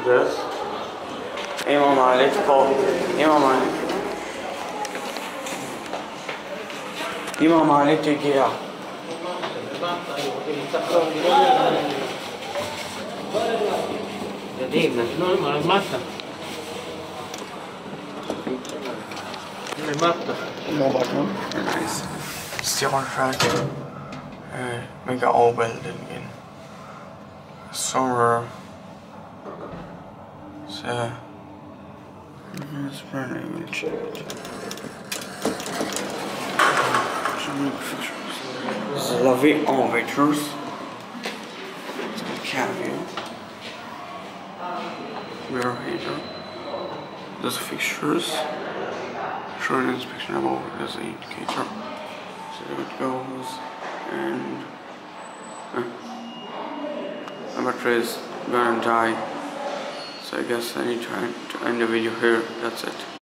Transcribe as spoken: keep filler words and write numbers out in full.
this. Imam Ali, call Imam Ali. Imam Ali, take it out. No button. Nice. Still on track. Uh, mega all building in summer. So it's pretty good. This is Lavi Elevator. Cabin. Mirror heater. Those fixtures. Short inspection above as the indicator. So there it goes. And uh, my battery is gonna die. So I guess I need to end the video here. That's it.